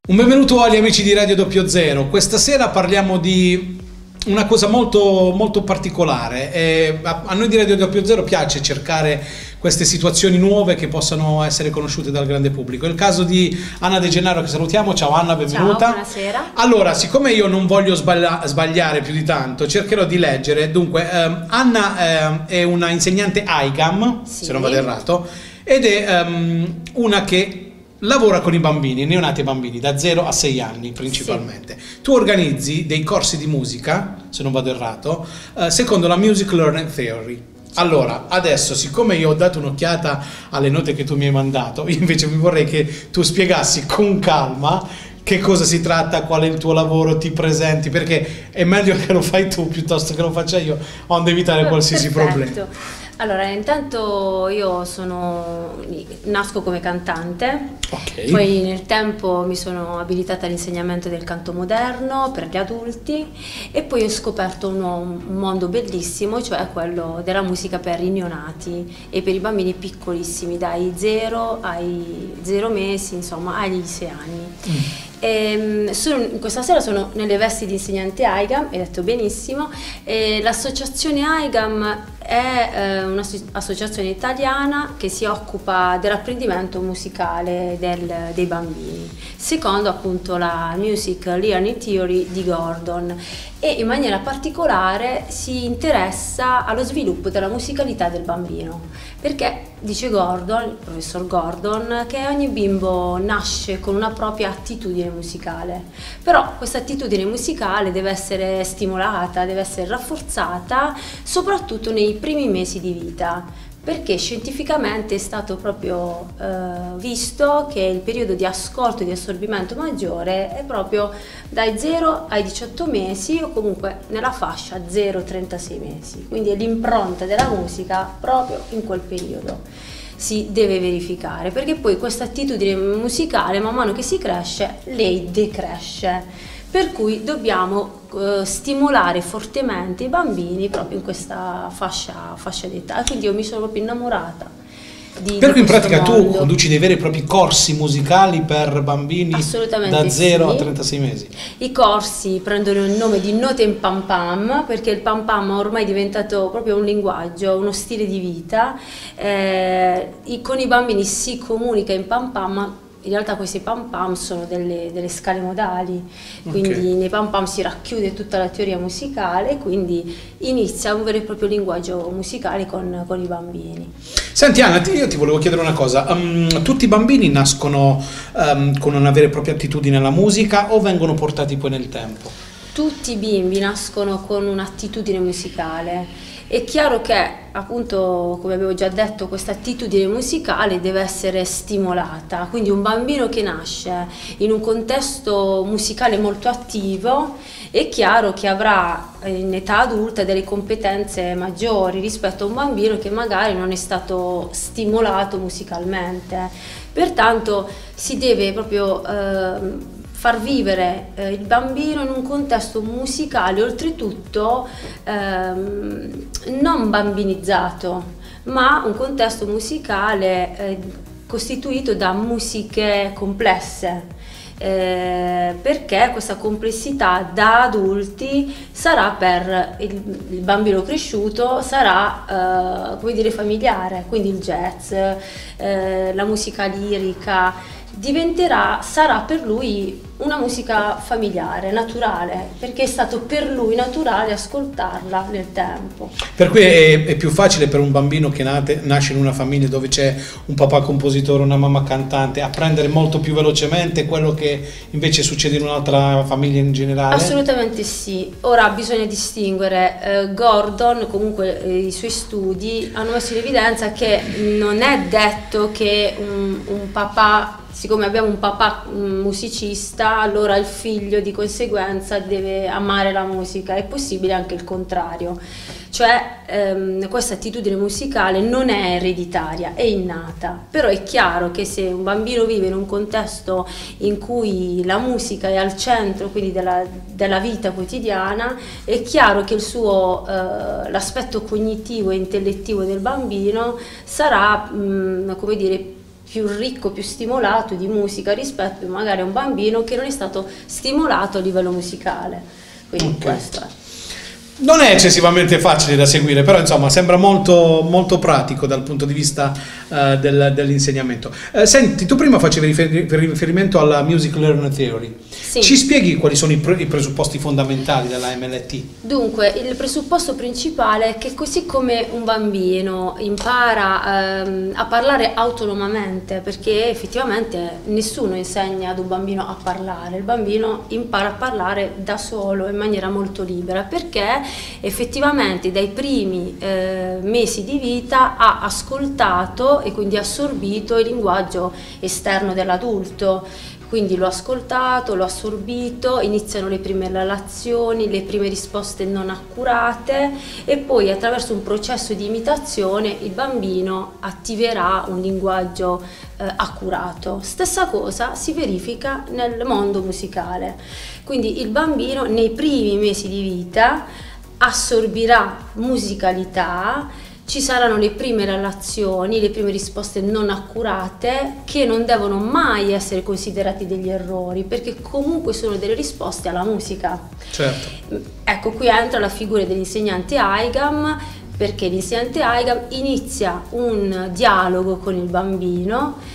Un benvenuto agli amici di Radio 00. Questa sera parliamo di una cosa molto particolare. A noi di Radio 00 piace cercare queste situazioni nuove che possano essere conosciute dal grande pubblico. È il caso di Anna De Gennaro, che salutiamo. Ciao Anna, benvenuta. Ciao, buonasera. Allora, siccome io non voglio sbagliare più di tanto, cercherò di leggere. Dunque, Anna è una insegnante IGAM, Sì. se non vado errato, ed è una che lavora con i bambini, neonati e bambini, da 0 a 6 anni principalmente. Sì. Tu organizzi dei corsi di musica, se non vado errato, secondo la Music Learning Theory. Allora, adesso, siccome io ho dato un'occhiata alle note che tu mi hai mandato, io invece mi vorrei che tu spiegassi con calma che cosa si tratta, qual è il tuo lavoro, ti presenti, perché è meglio che lo fai tu piuttosto che lo faccia io, onde evitare qualsiasi problema. Allora, intanto io nasco come cantante, Okay. Poi nel tempo mi sono abilitata all'insegnamento del canto moderno per gli adulti e poi ho scoperto un mondo bellissimo, cioè quello della musica per i neonati e per i bambini piccolissimi, dai 0 ai 0 mesi, insomma, agli 6 anni. Questa sera sono nelle vesti di insegnante IGAM, hai detto benissimo. L'associazione IGAM è un'associazione italiana che si occupa dell'apprendimento musicale dei bambini, secondo appunto la Music Learning Theory di Gordon, e in maniera particolare si interessa allo sviluppo della musicalità del bambino, perché dice Gordon, il professor Gordon, che ogni bimbo nasce con una propria attitudine musicale, però questa attitudine musicale deve essere stimolata, deve essere rafforzata soprattutto nei primi mesi di vita, perché scientificamente è stato proprio visto che il periodo di ascolto e di assorbimento maggiore è proprio dai 0 ai 18 mesi o comunque nella fascia 0-36 mesi, quindi è l'impronta della musica proprio in quel periodo. Si deve verificare, perché poi questa attitudine musicale man mano che si cresce lei decresce, per cui dobbiamo stimolare fortemente i bambini proprio in questa fascia d'età, quindi io mi sono proprio innamorata per cui in pratica mondo. Tu conduci dei veri e propri corsi musicali per bambini da 0 a 36 mesi. I corsi prendono il nome di Note in Pam Pam, perché il Pam Pam ormai è diventato proprio un linguaggio, uno stile di vita. Con i bambini si comunica in Pam Pam. In realtà questi pam pam sono delle scale modali, quindi nei pam pam si racchiude tutta la teoria musicale e quindi inizia un vero e proprio linguaggio musicale con i bambini. Senti Anna, io ti volevo chiedere una cosa, tutti i bambini nascono con una vera e propria attitudine alla musica o vengono portati poi nel tempo? Tutti i bimbi nascono con un'attitudine musicale. È chiaro che, appunto, come avevo già detto, questa attitudine musicale deve essere stimolata, quindi un bambino che nasce in un contesto musicale molto attivo è chiaro che avrà in età adulta delle competenze maggiori rispetto a un bambino che magari non è stato stimolato musicalmente. Pertanto si deve proprio far vivere il bambino in un contesto musicale, oltretutto non bambinizzato, ma un contesto musicale costituito da musiche complesse, perché questa complessità da adulti sarà per il bambino cresciuto, sarà come dire familiare, quindi il jazz, la musica lirica sarà per lui una musica familiare, naturale, perché è stato per lui naturale ascoltarla nel tempo. Per cui è più facile per un bambino che nasce in una famiglia dove c'è un papà compositore, una mamma cantante, apprendere molto più velocemente quello che invece succede in un'altra famiglia in generale? Assolutamente sì. Ora bisogna distinguere, Gordon, comunque i suoi studi hanno messo in evidenza che non è detto che un papà, siccome abbiamo un papà musicista, allora il figlio di conseguenza deve amare la musica. È possibile anche il contrario, cioè questa attitudine musicale non è ereditaria, è innata, però è chiaro che se un bambino vive in un contesto in cui la musica è al centro, quindi della vita quotidiana, è chiaro che l'aspetto cognitivo e intellettivo del bambino sarà, come dire, più ricco, più stimolato di musica rispetto magari a un bambino che non è stato stimolato a livello musicale. Quindi questo è. Non è eccessivamente facile da seguire, però insomma sembra molto, molto pratico dal punto di vista dell'insegnamento. Senti, tu prima facevi riferimento alla Music Learner Theory. Sì. Ci spieghi quali sono i presupposti fondamentali della MLT? Dunque, il presupposto principale è che così come un bambino impara a parlare autonomamente, perché effettivamente nessuno insegna ad un bambino a parlare, il bambino impara a parlare da solo in maniera molto libera, perché effettivamente dai primi mesi di vita ha ascoltato e quindi assorbito il linguaggio esterno dell'adulto. Quindi l'ho ascoltato, l'ho assorbito, iniziano le prime relazioni, le prime risposte non accurate e poi attraverso un processo di imitazione il bambino attiverà un linguaggio accurato. Stessa cosa si verifica nel mondo musicale. Quindi il bambino nei primi mesi di vita assorbirà musicalità, ci saranno le prime relazioni, le prime risposte non accurate che non devono mai essere considerati degli errori, perché comunque sono delle risposte alla musica. Certo. Ecco, qui entra la figura dell'insegnante AIGAM, perché l'insegnante AIGAM inizia un dialogo con il bambino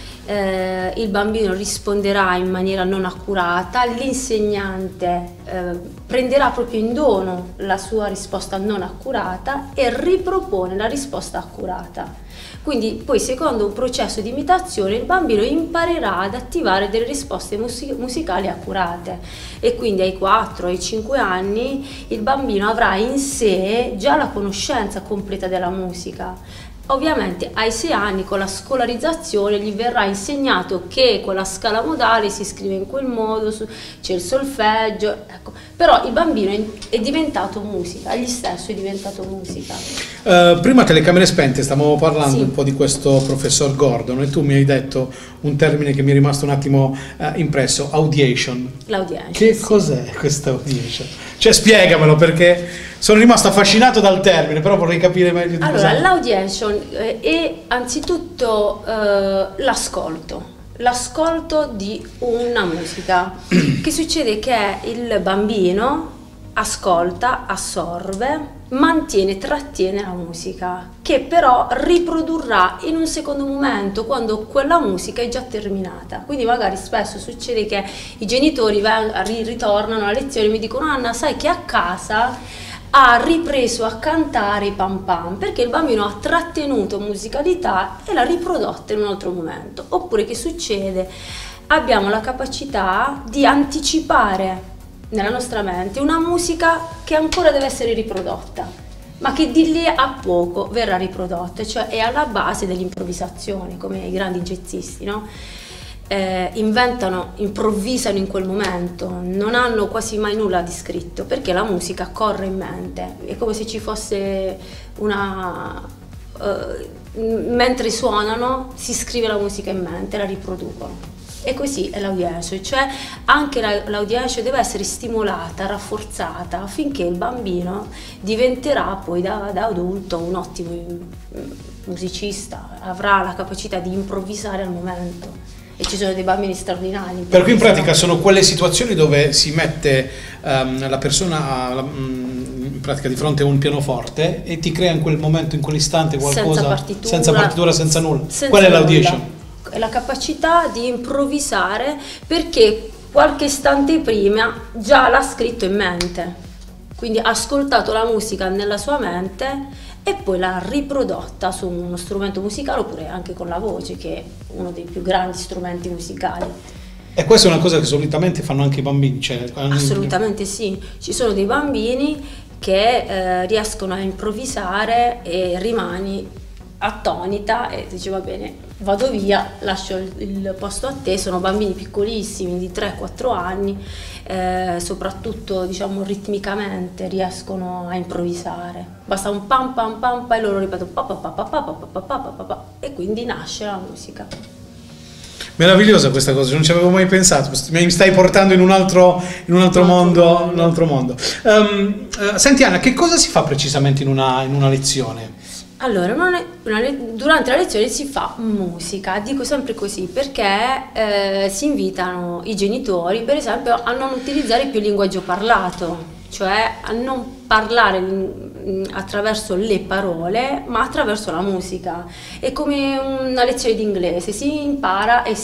risponderà in maniera non accurata, l'insegnante prenderà proprio in dono la sua risposta non accurata e ripropone la risposta accurata. Quindi poi secondo un processo di imitazione il bambino imparerà ad attivare delle risposte musicali accurate e quindi ai 4, ai 5 anni il bambino avrà in sé già la conoscenza completa della musica. Ovviamente ai 6 anni con la scolarizzazione gli verrà insegnato che con la scala modale si scrive in quel modo, c'è il solfeggio, ecco. Però il bambino è diventato musica, egli stesso è diventato musica. Prima telecamere spente stavamo parlando Sì. un po' di questo professor Gordon e tu mi hai detto un termine che mi è rimasto un attimo impresso, audiation. L'audiation. Che cos'è questa audiation? Cioè spiegamelo perché sono rimasto affascinato dal termine, però vorrei capire meglio di Allora, cos'è. l'audition è anzitutto l'ascolto di una musica. Che succede che il bambino ascolta, assorbe, mantiene, trattiene la musica, che però riprodurrà in un secondo momento quando quella musica è già terminata. Quindi magari spesso succede che i genitori ritornano alla lezione e mi dicono: Anna, sai che a casa ha ripreso a cantare i pam pam perché il bambino ha trattenuto musicalità e l'ha riprodotta in un altro momento. Oppure che succede? Abbiamo la capacità di anticipare nella nostra mente una musica che ancora deve essere riprodotta, ma che di lì a poco verrà riprodotta, cioè è alla base dell'improvvisazione, come i grandi jazzisti, no? Inventano, improvvisano in quel momento, non hanno quasi mai nulla di scritto perché la musica corre in mente, è come se ci fosse una... mentre suonano si scrive la musica in mente, la riproducono. E così è l'audience, cioè anche l'audience deve essere stimolata, rafforzata affinché il bambino diventerà poi da adulto un ottimo musicista, avrà la capacità di improvvisare al momento. E ci sono dei bambini straordinari. Per cui in pratica sono quelle situazioni dove si mette la persona in pratica di fronte a un pianoforte e ti crea in quel momento, in quell'istante qualcosa senza partitura, senza nulla. Qual è l'audition? È la capacità di improvvisare perché qualche istante prima già l'ha scritto in mente, quindi ha ascoltato la musica nella sua mente e poi l'ha riprodotta su uno strumento musicale oppure anche con la voce, che è uno dei più grandi strumenti musicali. E questa è una cosa che solitamente fanno anche i bambini? Cioè, assolutamente sì, ci sono dei bambini che riescono a improvvisare e rimani attonita e dice va bene, vado via, lascio il posto a te. Sono bambini piccolissimi di 3-4 anni, soprattutto diciamo ritmicamente riescono a improvvisare, basta un pam pam pam e loro ripetono pa pa pa pa pa pa pa pa pa pa e quindi nasce la musica. Meravigliosa questa cosa, non ci avevo mai pensato, mi stai portando in un altro mondo. Senti Anna, che cosa si fa precisamente in una lezione? Allora, durante la lezione si fa musica, dico sempre così perché si invitano i genitori, per esempio, a non utilizzare più il linguaggio parlato, cioè a non parlare attraverso le parole, ma attraverso la musica. È come una lezione di inglese, si impara e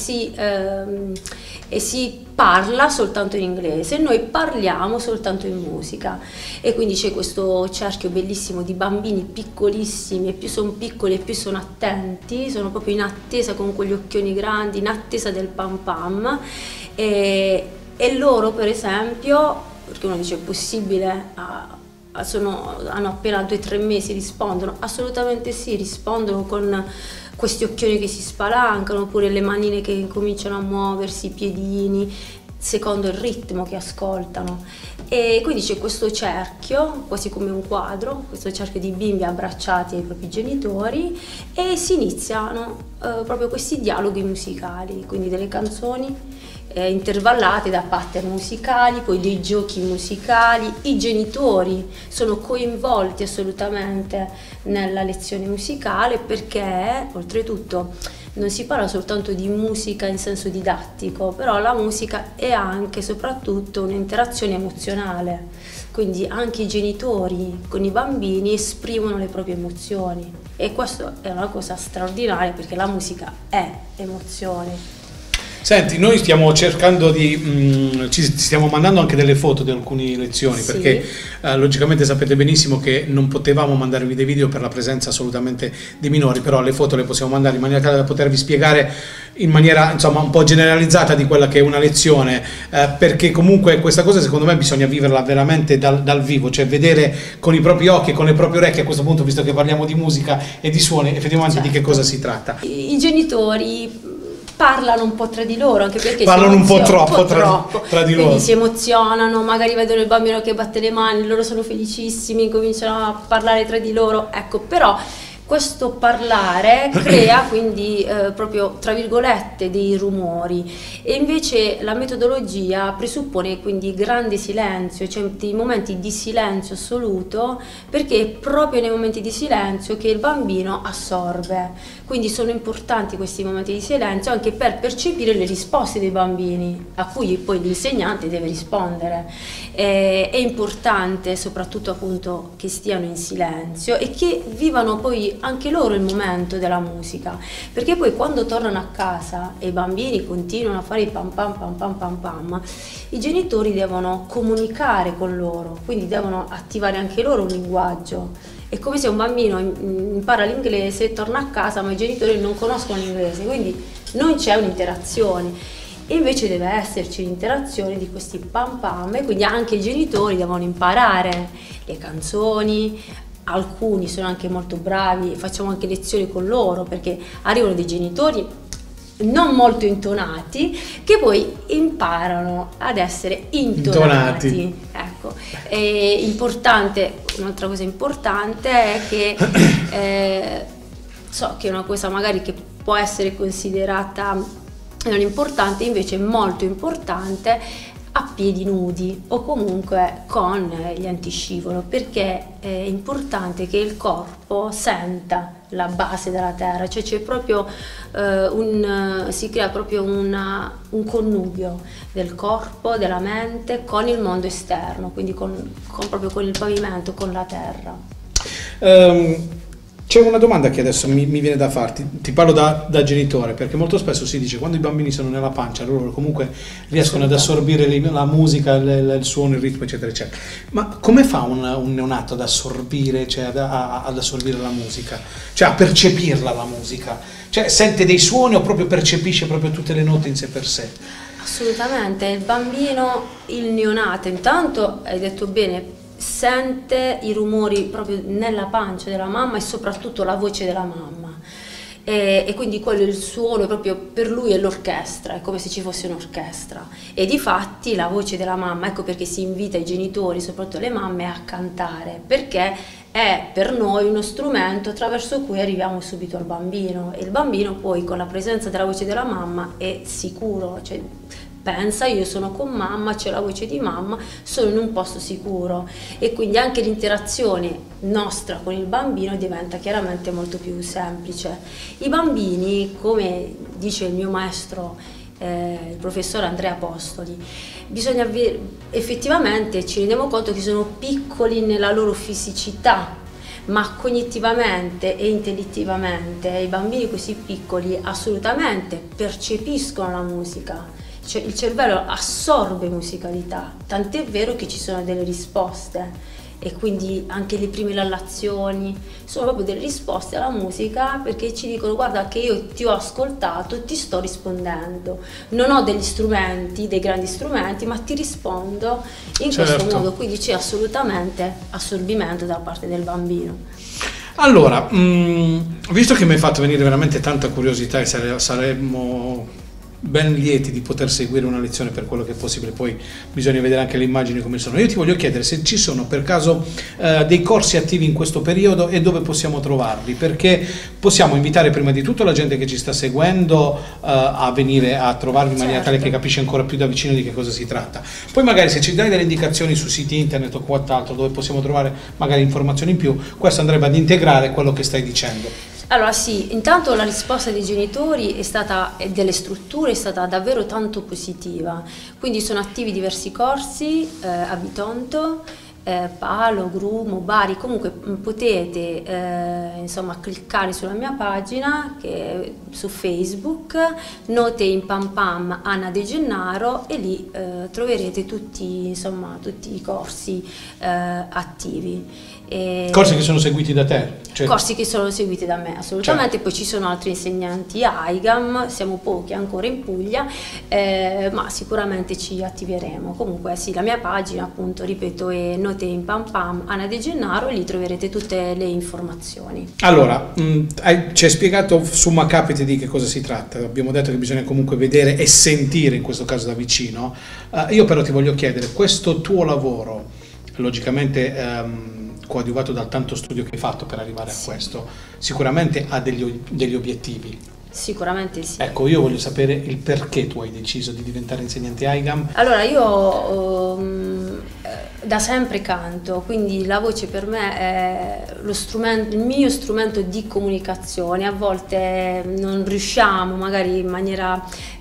si parla soltanto in inglese, noi parliamo soltanto in musica, e quindi c'è questo cerchio bellissimo di bambini piccolissimi, e più sono piccoli e più sono attenti, sono proprio in attesa con quegli occhioni grandi, in attesa del pam pam, e loro per esempio, perché uno dice è possibile, hanno appena 2 o 3 mesi, rispondono? Assolutamente sì, rispondono con questi occhioni che si spalancano, oppure le manine che cominciano a muoversi, i piedini, secondo il ritmo che ascoltano. E quindi c'è questo cerchio, quasi come un quadro, questo cerchio di bimbi abbracciati ai propri genitori, e si iniziano proprio questi dialoghi musicali, quindi delle canzoni intervallate da pattern musicali, poi dei giochi musicali. I genitori sono coinvolti assolutamente nella lezione musicale, perché oltretutto non si parla soltanto di musica in senso didattico, però la musica è anche e soprattutto un'interazione emozionale, quindi anche i genitori con i bambini esprimono le proprie emozioni, e questo è una cosa straordinaria, perché la musica è emozione. Senti, noi stiamo cercando ci stiamo mandando anche delle foto di alcune lezioni, sì, perché logicamente sapete benissimo che non potevamo mandarvi dei video per la presenza assolutamente di minori, però le foto le possiamo mandare in maniera tale da potervi spiegare in maniera, insomma, un po' generalizzata di quella che è una lezione, perché comunque questa cosa secondo me bisogna viverla veramente dal vivo, cioè vedere con i propri occhi e con le proprie orecchie, a questo punto, visto che parliamo di musica e di suoni, effettivamente, certo, di che cosa si tratta. I genitori parlano un po' tra di loro, anche perché parlano un po' troppo tra di loro, quindi si emozionano, magari vedono il bambino che batte le mani, loro sono felicissimi, cominciano a parlare tra di loro, ecco. Però questo parlare crea quindi proprio, tra virgolette, dei rumori, e invece la metodologia presuppone quindi grande silenzio, cioè dei momenti di silenzio assoluto, perché è proprio nei momenti di silenzio che il bambino assorbe. Quindi sono importanti questi momenti di silenzio anche per percepire le risposte dei bambini, a cui poi l'insegnante deve rispondere. È importante soprattutto appunto che stiano in silenzio e che vivano poi anche loro il momento della musica, perché poi quando tornano a casa e i bambini continuano a fare i pam pam pam pam pam pam, i genitori devono comunicare con loro, quindi devono attivare anche loro un linguaggio. È come se un bambino impara l'inglese, torna a casa, ma i genitori non conoscono l'inglese, quindi non c'è un'interazione. E invece deve esserci un'interazione di questi pam pam, e quindi anche i genitori devono imparare le canzoni. Alcuni sono anche molto bravi, facciamo anche lezioni con loro, perché arrivano dei genitori non molto intonati che poi imparano ad essere intonati. Ecco, è importante, un'altra cosa importante è che so che è una cosa magari che può essere considerata non importante, invece è molto importante, a piedi nudi o comunque con gli antiscivolo, perché è importante che il corpo senta la base della terra, cioè c'è proprio si crea proprio un connubio del corpo, della mente con il mondo esterno, quindi proprio con il pavimento, con la terra. C'è una domanda che adesso mi viene da farti, ti parlo da genitore, perché molto spesso si dice quando i bambini sono nella pancia loro comunque riescono ad assorbire la musica, il suono, il ritmo, eccetera eccetera, ma come fa un neonato ad assorbire, cioè ad assorbire la musica, cioè a percepirla la musica, cioè sente dei suoni o proprio percepisce proprio tutte le note in sé per sé? Assolutamente, il bambino, il neonato, intanto hai detto bene, sente i rumori proprio nella pancia della mamma e soprattutto la voce della mamma, e quindi quello è il suono, proprio per lui è l'orchestra, è come se ci fosse un'orchestra, e difatti la voce della mamma, ecco perché si invita i genitori, soprattutto le mamme, a cantare, perché è per noi uno strumento attraverso cui arriviamo subito al bambino, e il bambino poi con la presenza della voce della mamma è sicuro, cioè pensa, io sono con mamma, c'è la voce di mamma, sono in un posto sicuro, e quindi anche l'interazione nostra con il bambino diventa chiaramente molto più semplice. I bambini, come dice il mio maestro, il professore Andrea Apostoli, effettivamente ci rendiamo conto che sono piccoli nella loro fisicità, ma cognitivamente e intellettivamente i bambini così piccoli assolutamente percepiscono la musica, cioè il cervello assorbe musicalità, tant'è vero che ci sono delle risposte, e quindi anche le prime lallazioni sono proprio delle risposte alla musica, perché ci dicono: guarda che io ti ho ascoltato, ti sto rispondendo, non ho degli strumenti, dei grandi strumenti, ma ti rispondo in questo modo, quindi c'è assolutamente assorbimento da parte del bambino. Allora, visto che mi hai fatto venire veramente tanta curiosità e saremmo ben lieti di poter seguire una lezione per quello che è possibile, poi bisogna vedere anche le immagini come sono. Io ti voglio chiedere se ci sono per caso dei corsi attivi in questo periodo e dove possiamo trovarli, perché possiamo invitare prima di tutto la gente che ci sta seguendo a venire a trovarli in maniera tale che capisce ancora più da vicino di che cosa si tratta. Poi magari se ci dai delle indicazioni su siti internet o quant'altro dove possiamo trovare magari informazioni in più, questo andrebbe ad integrare quello che stai dicendo. Allora sì, intanto la risposta dei genitori e delle strutture è stata davvero tanto positiva, quindi sono attivi diversi corsi a Bitonto, Palo, Grumo, Bari. Comunque potete insomma cliccare sulla mia pagina su Facebook, Note in Pam Pam Anna De Gennaro, e lì troverete tutti i corsi attivi. Corsi che sono seguiti da te? Cioè... Corsi che sono seguiti da me, assolutamente. Certo. Poi ci sono altri insegnanti AIGAM, siamo pochi ancora in Puglia, ma sicuramente ci attiveremo. Comunque sì, la mia pagina, appunto, ripeto, è Note in Pam Pam Anna De Gennaro, e lì troverete tutte le informazioni. Allora, ci hai spiegato Summa Capite di che cosa si tratta, abbiamo detto che bisogna comunque vedere e sentire, in questo caso da vicino. Io però ti voglio chiedere, questo tuo lavoro, logicamente coadiuvato dal tanto studio che hai fatto per arrivare a questo, sicuramente ha degli obiettivi. Sicuramente sì. Ecco, io voglio sapere il perché tu hai deciso di diventare insegnante AIGAM. Allora, io da sempre canto, quindi la voce per me è il mio strumento di comunicazione. A volte non riusciamo, magari in maniera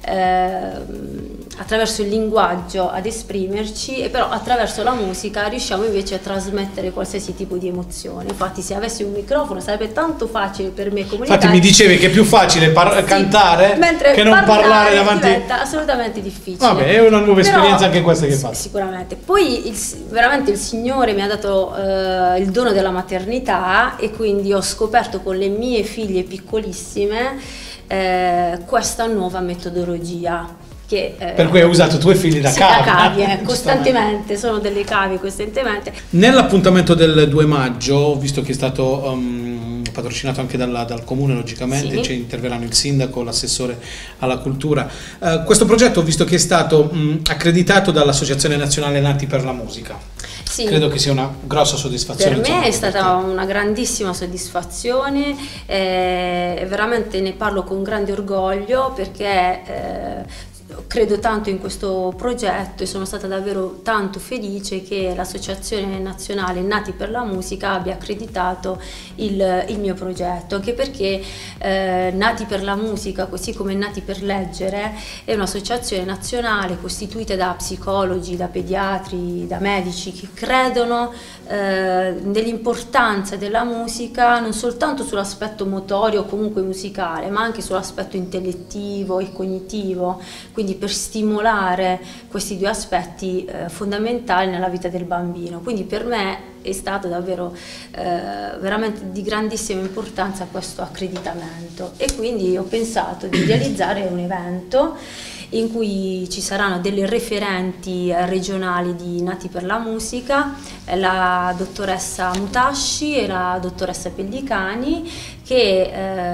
attraverso il linguaggio, ad esprimerci, e però attraverso la musica riusciamo invece a trasmettere qualsiasi tipo di emozione. Infatti, se avessi un microfono sarebbe tanto facile per me comunicare. Infatti mi dicevi che è più facile cantare che non parlare davanti. Diventa assolutamente difficile. Vabbè, è una nuova esperienza anche questa che fai. Sicuramente. Poi veramente il Signore mi ha dato il dono della maternità, e quindi ho scoperto con le mie figlie piccolissime questa nuova metodologia. Per cui hai usato tue figlie da cavie. Costantemente, sono delle cavie costantemente. Nell'appuntamento del 2 maggio, visto che è stato patrocinato anche dal comune, logicamente, ci interverranno il sindaco, l'assessore alla cultura, questo progetto, visto che è stato accreditato dall'Associazione Nazionale Nati per la Musica, credo che sia una grossa soddisfazione. Per me è stata una grandissima soddisfazione, veramente ne parlo con grande orgoglio, perché credo tanto in questo progetto e sono stata davvero tanto felice che l'Associazione Nazionale Nati per la Musica abbia accreditato il mio progetto, anche perché Nati per la Musica, così come Nati per leggere, è un'associazione nazionale costituita da psicologi, da pediatri, da medici che credono nell'importanza della musica non soltanto sull'aspetto motorio o comunque musicale, ma anche sull'aspetto intellettivo e cognitivo, quindi per stimolare questi due aspetti fondamentali nella vita del bambino. Quindi per me è stato davvero veramente di grandissima importanza questo accreditamento, e quindi ho pensato di realizzare un evento in cui ci saranno delle referenti regionali di Nati per la Musica, la dottoressa Mutasci e la dottoressa Pellicani, che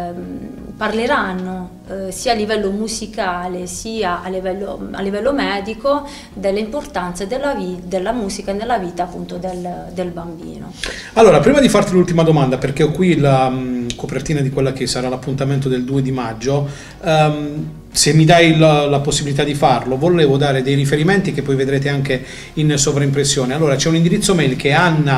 parleranno sia a livello musicale sia a livello medico dell'importanza della musica nella vita, appunto, del bambino. Allora, prima di farti l'ultima domanda, perché ho qui la copertina di quella che sarà l'appuntamento del 2 di maggio, se mi dai la possibilità di farlo, volevo dare dei riferimenti che poi vedrete anche in sovraimpressione. Allora c'è un indirizzo mail che è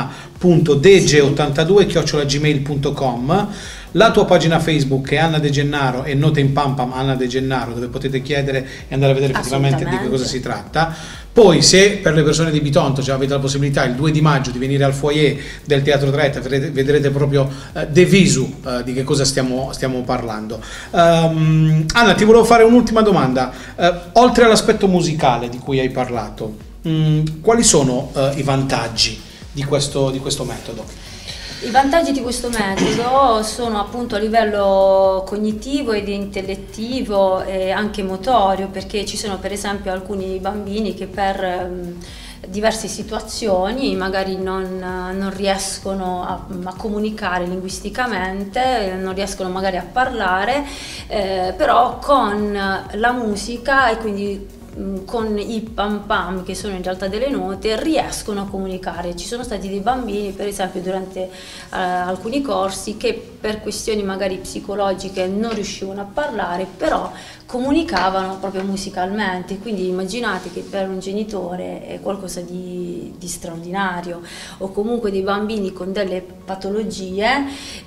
anna.dege82@gmail.com, la tua pagina Facebook è Anna De Gennaro e Note in Pam Pam Anna De Gennaro, dove potete chiedere e andare a vedere effettivamente di che cosa si tratta. Poi se per le persone di Bitonto avete la possibilità il 2 di maggio di venire al foyer del Teatro Traetta, vedrete proprio de visu di che cosa stiamo parlando. Anna, ti volevo fare un'ultima domanda. Oltre all'aspetto musicale di cui hai parlato, quali sono i vantaggi di questo metodo? I vantaggi di questo metodo sono appunto a livello cognitivo ed intellettivo e anche motorio, perché ci sono per esempio alcuni bambini che per diverse situazioni magari non riescono a comunicare linguisticamente, non riescono magari a parlare, però con la musica e quindi con i pam pam, che sono in realtà delle note, riescono a comunicare. Ci sono stati dei bambini per esempio durante alcuni corsi che per questioni magari psicologiche non riuscivano a parlare, però comunicavano proprio musicalmente, quindi immaginate che per un genitore è qualcosa di straordinario. O comunque dei bambini con delle patologie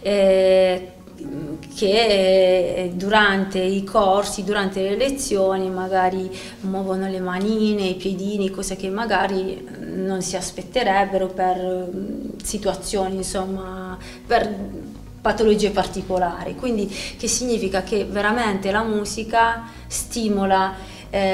che durante i corsi, durante le lezioni magari muovono le manine, i piedini, cose che magari non si aspetterebbero per situazioni, insomma, per patologie particolari. Quindi che significa che veramente la musica stimola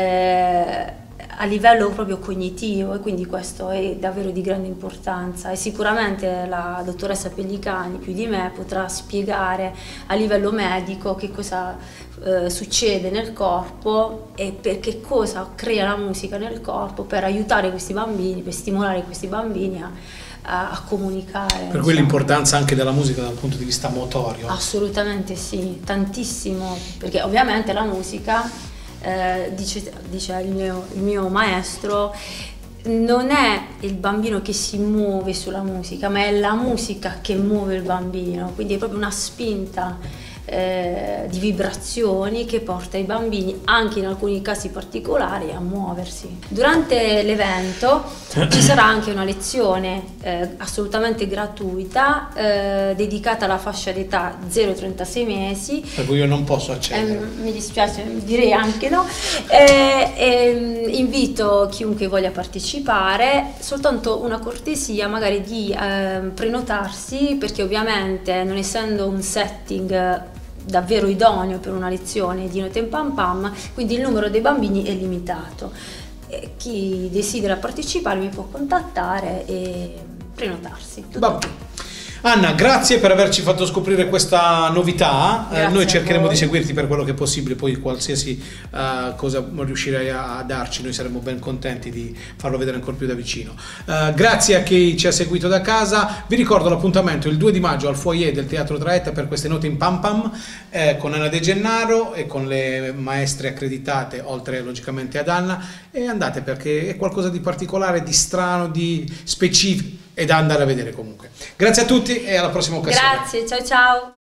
a livello proprio cognitivo, e quindi questo è davvero di grande importanza, e sicuramente la dottoressa Pellicani più di me potrà spiegare a livello medico che cosa succede nel corpo e per che cosa crea la musica nel corpo per aiutare questi bambini, per stimolare questi bambini a comunicare. Per cui l'importanza anche della musica dal punto di vista motorio. Assolutamente sì, tantissimo, perché ovviamente la musica dice il mio maestro, non è il bambino che si muove sulla musica, ma è la musica che muove il bambino, quindi è proprio una spinta di vibrazioni che porta i bambini, anche in alcuni casi particolari, a muoversi. Durante l'evento ci sarà anche una lezione assolutamente gratuita dedicata alla fascia d'età 0-36 mesi. Per cui io non posso accedere. Mi dispiace, direi anche no. Invito chiunque voglia partecipare, soltanto una cortesia magari di prenotarsi, perché ovviamente non essendo un setting davvero idoneo per una lezione di Note in Pam Pam, quindi il numero dei bambini è limitato. Chi desidera partecipare mi può contattare e prenotarsi. Anna, grazie per averci fatto scoprire questa novità. Noi cercheremo di seguirti per quello che è possibile, poi qualsiasi cosa riuscirai a darci noi saremo ben contenti di farlo vedere ancora più da vicino. Grazie a chi ci ha seguito da casa. Vi ricordo l'appuntamento il 2 di maggio al foyer del Teatro Traetta per queste Note in Pam Pam con Anna De Gennaro e con le maestre accreditate, oltre logicamente ad Anna, e andate perché è qualcosa di particolare, di strano, di specifico, e da andare a vedere comunque. Grazie a tutti e alla prossima occasione. Grazie, ciao ciao.